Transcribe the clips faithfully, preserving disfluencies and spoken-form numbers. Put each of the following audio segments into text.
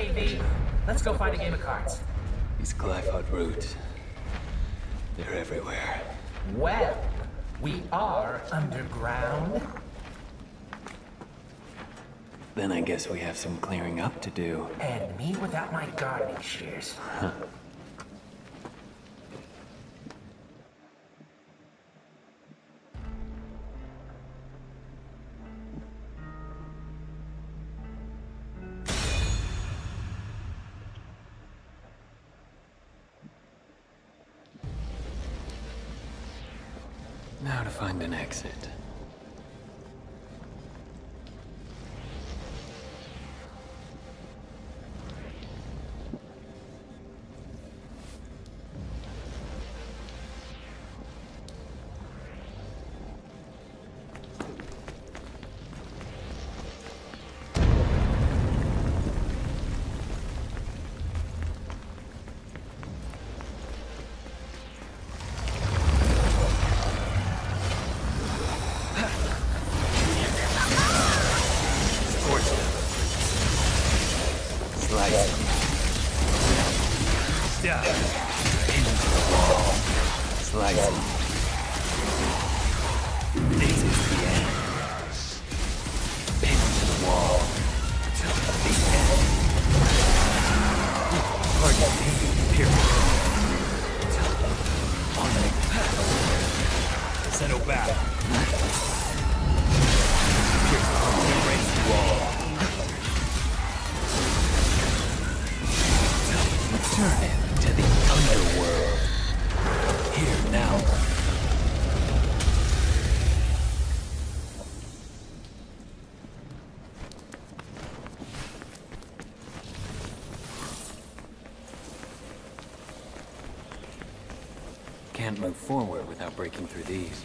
ready, V. Let's go find a game of cards. These Glyphod roots. They're everywhere. Well, we are underground. Then I guess we have some clearing up to do. And me without my gardening shears. Huh. Now to find an exit. Can't move forward without breaking through these.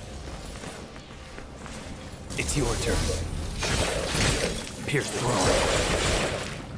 It's your turn. Pierce the throne.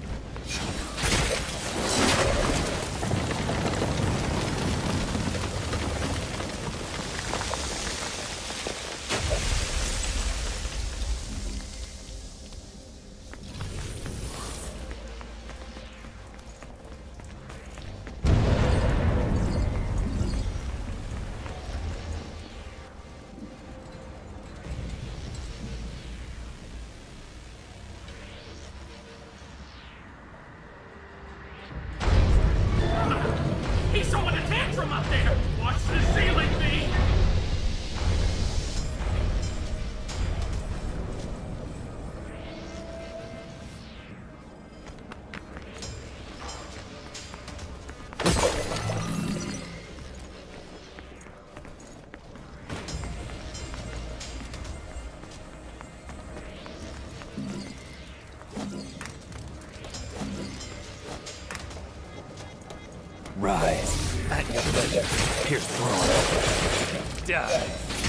Rise. At your pleasure. Pierce throne. Die.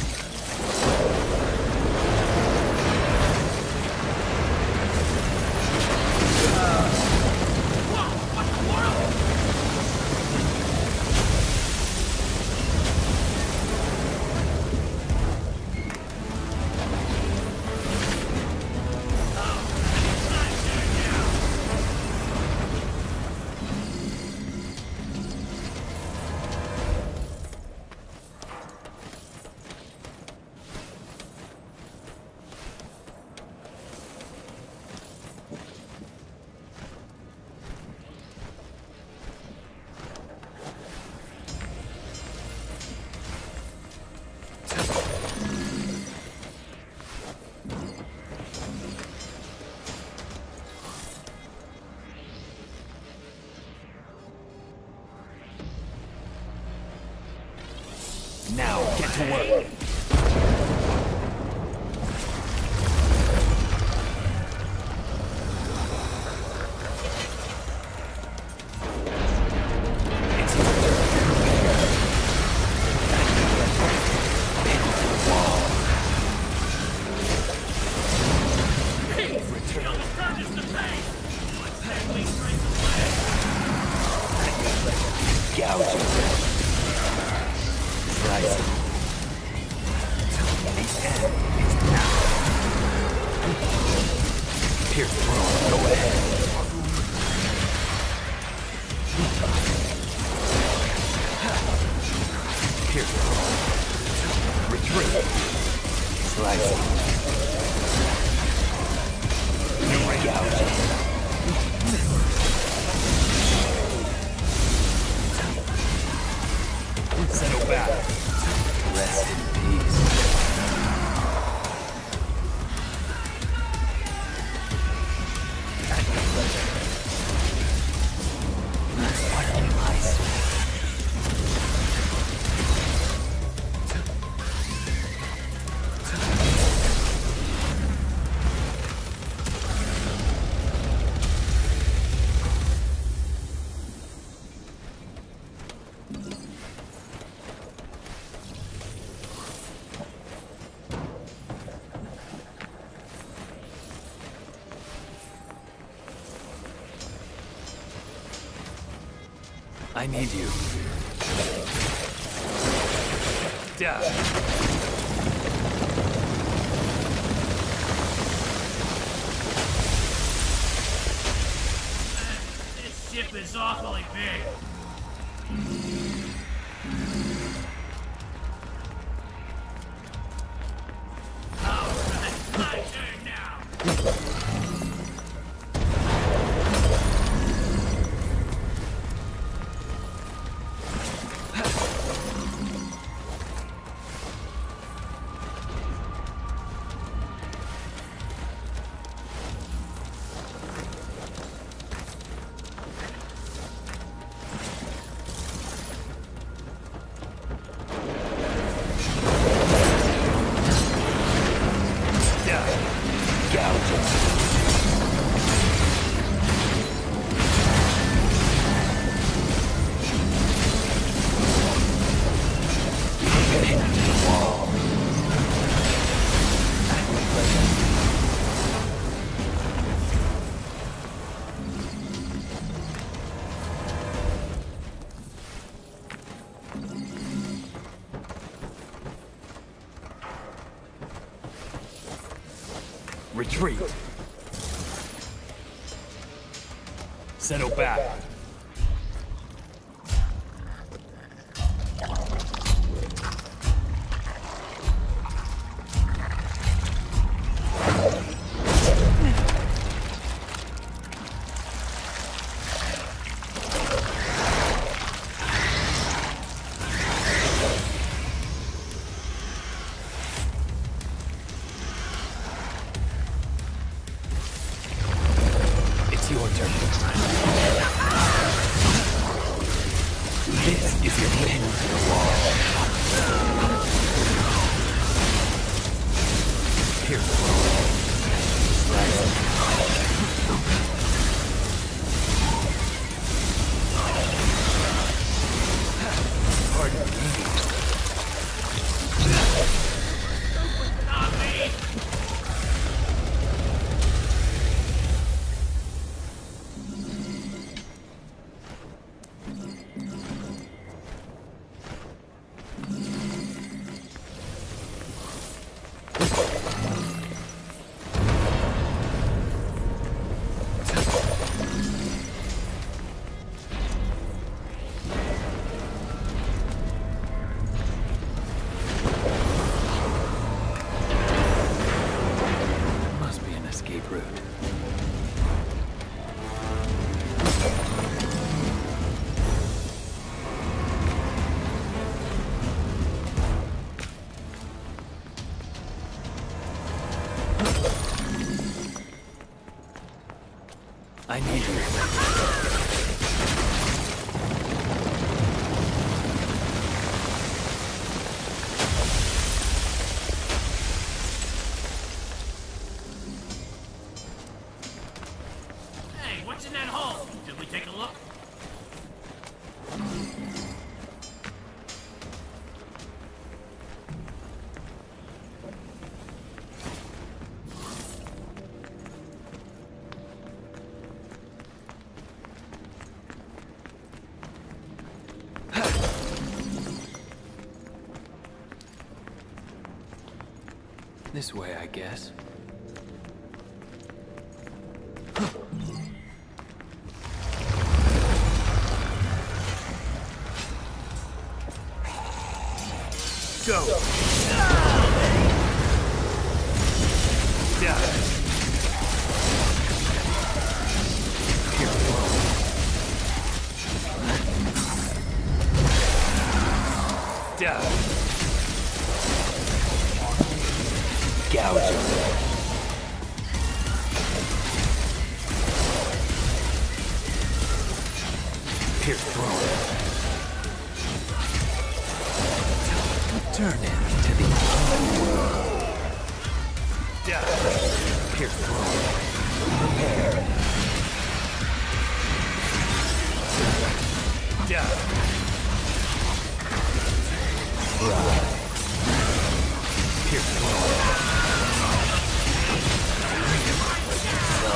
Now, get to work. Pierce throne, go ahead. Slice it. Gouge it. Settle back. Rest in peace. What a device. I need you. Die. This ship is awfully big. Alright, my turn now. Retreat. Settle back. Your turn. This is your end to the wall. Pierce the wall. Slice. Pardon me. Not me! I need you. Hey, what's in that hole? Should we take a look? This way, I guess. Go! Gouge him. Pierce throne. Turn him to the world. Pierce throne. Prepare. Right. Pierce throne. So.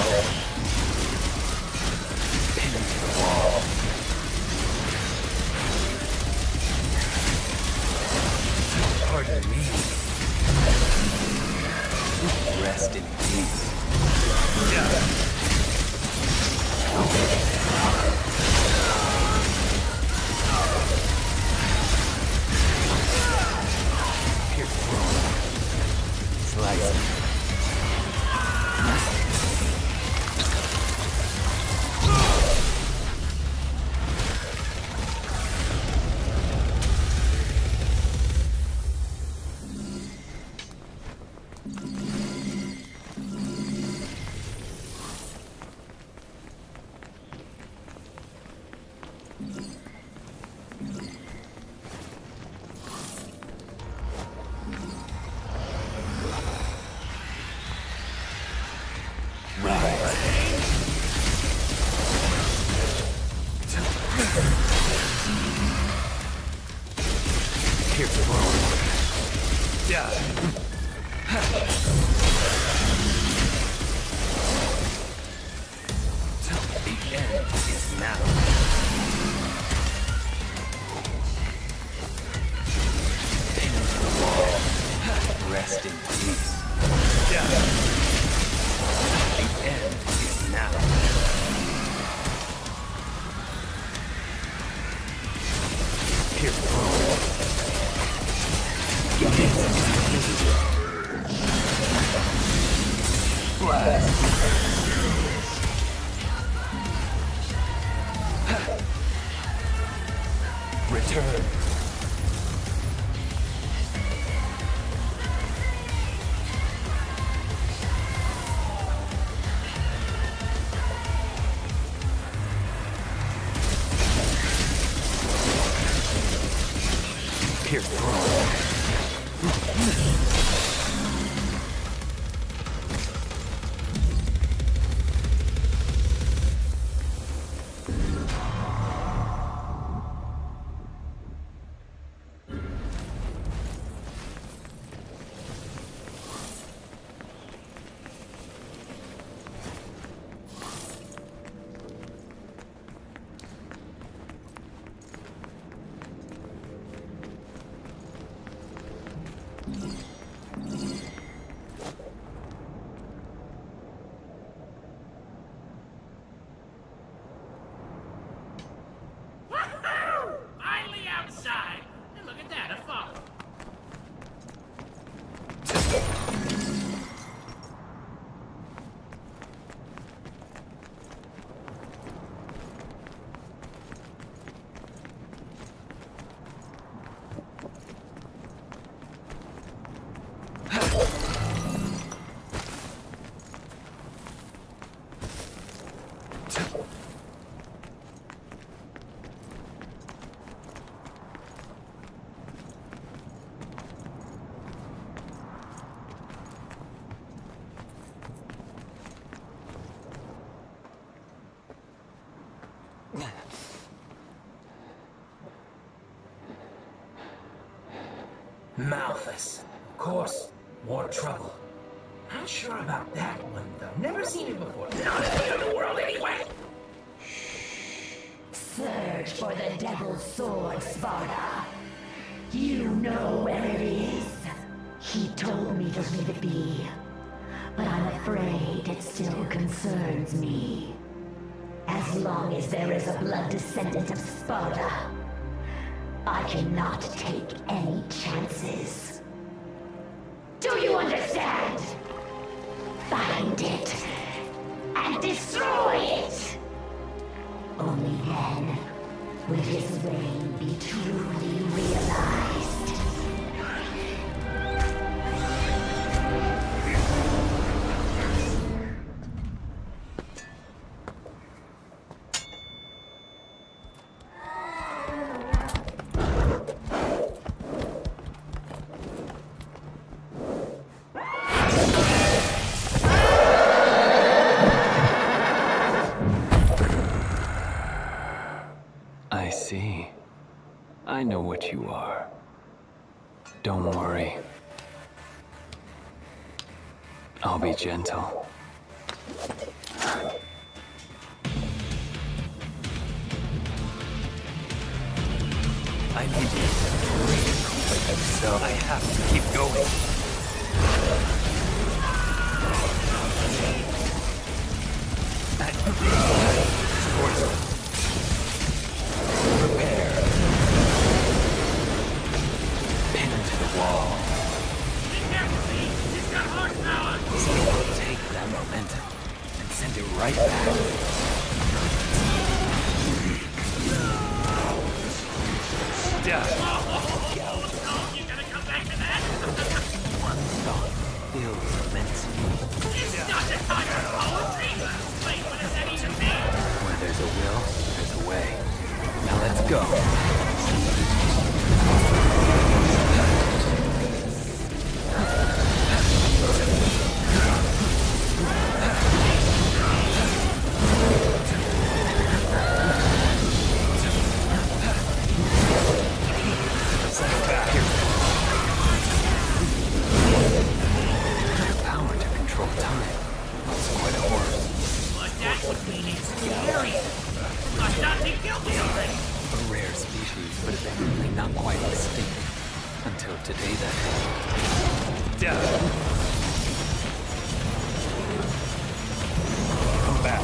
Pin him to the wall. Pardon me. Rest in peace. Yeah. Pierce throne. Slice him. Return. Pierce throne. Malthus. Of course. More trouble. Not sure about that one, though. Never seen it before. Not in the underworld, anyway. Search for the Devil's Sword, Sparta. You know where it is. He told me to leave it be. But I'm afraid it still concerns me. As long as there is a blood descendant of Sparta, I cannot take any chances. Do you understand? Find it and destroy it. Only then will his reign be truly realized. I'll be gentle. I need you to breathe, so I have to keep going. Prepare. Pin to the wall. Be careful, Pete. He's got horsepower. So we'll take that momentum and send it right back. Yeah. Oh, you gonna come back to that? One thought feels immense. It's not the time for poetry. Wait, what does that even mean? Where there's a will, there's a way. Now let's go. The power to control time. That's quite a horse. But that would mean it's scary. Must not be guilty already. A rare species, but apparently not quite extinct. Until today, that is. Death. Come back.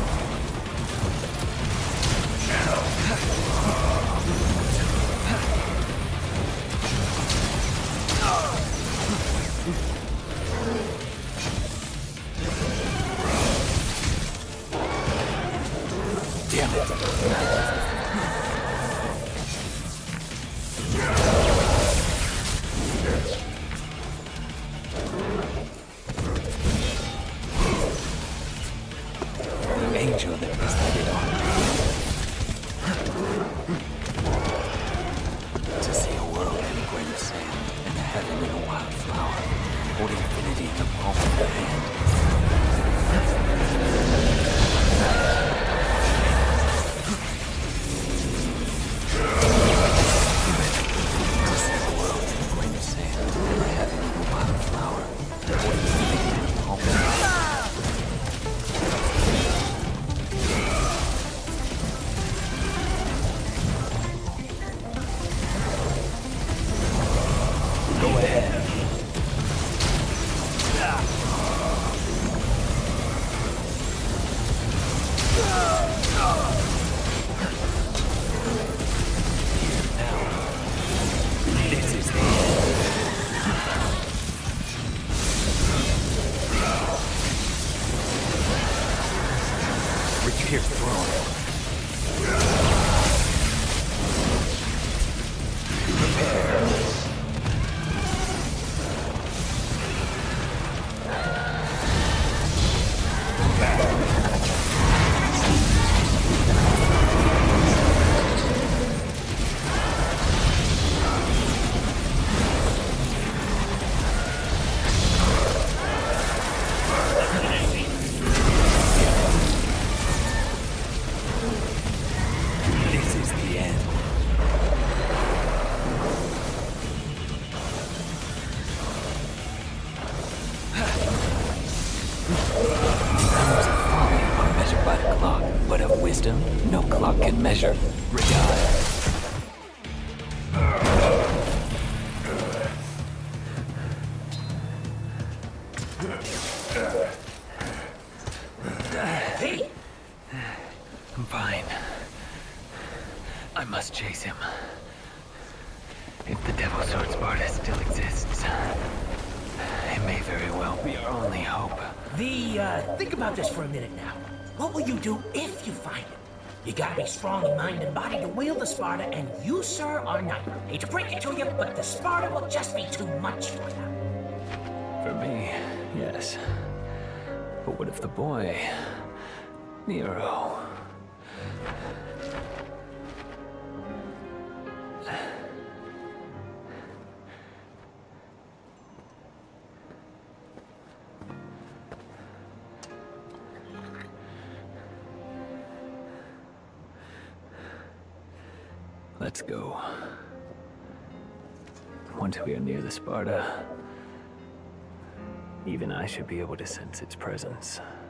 Damn it. Angel that decided on to see a world in a grain of sand and a heaven in a wildflower, holding infinity in the palm of your hand. To see a world in a grain of sand and a heaven in a wildflower, holding infinity in the palm of your hand. Go ahead. Now, this is the end. Reach Pierce throne. Prepare. This is the end. Hours of folly are measured by the clock, but of wisdom, no clock can measure. Regard. Hey, I'm fine. I must chase him. If the Devil Sword Sparta still exists, it may very well be our only hope. the, uh, think about this for a minute now. What will you do if you find it? You gotta be strong in mind and body to wield the Sparta, and you, sir, are not. Hate to break it to you, but the Sparta will just be too much for you. For me, yes. But what if the boy, Nero? Let's go. Once we are near the Sparta, Even I should be able to sense its presence.